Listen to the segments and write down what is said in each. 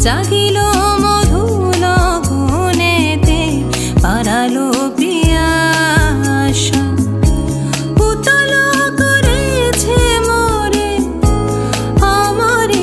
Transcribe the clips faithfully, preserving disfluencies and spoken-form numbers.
জাগিল মধু লগনেতে পারালো পিয়াসা উতল করেছে মোরে আমারই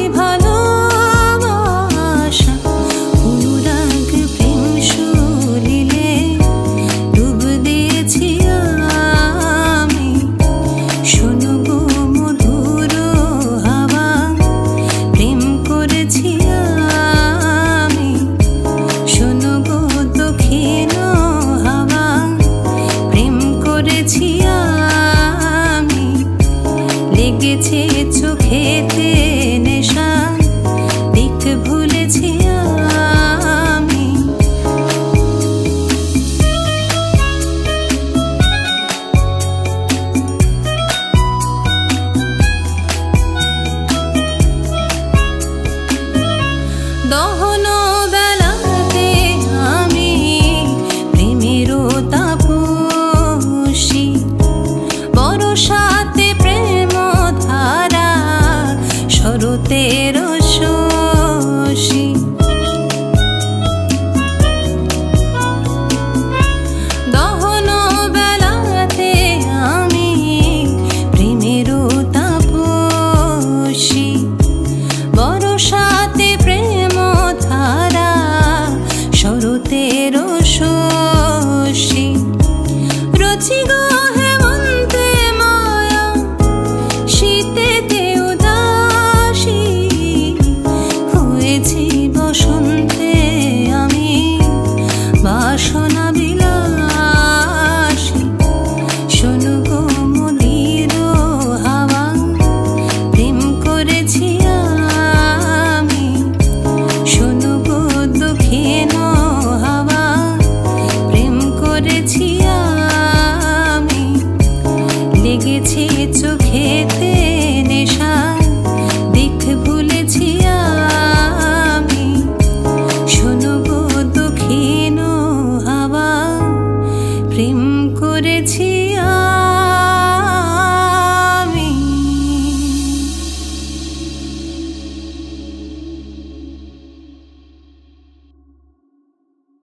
ভালোবাসা অনুরাগ প্রেম সলিলে ডুব দিয়েছি আমি শোনো গো মধুর হাওয়া প্রেম করেছি আমি শোনো গো দক্ষিণ হাওয়া প্রেম করেছি আমি লেগেছে চোখেতে নেশা দিক ভুলেছি আমি দহ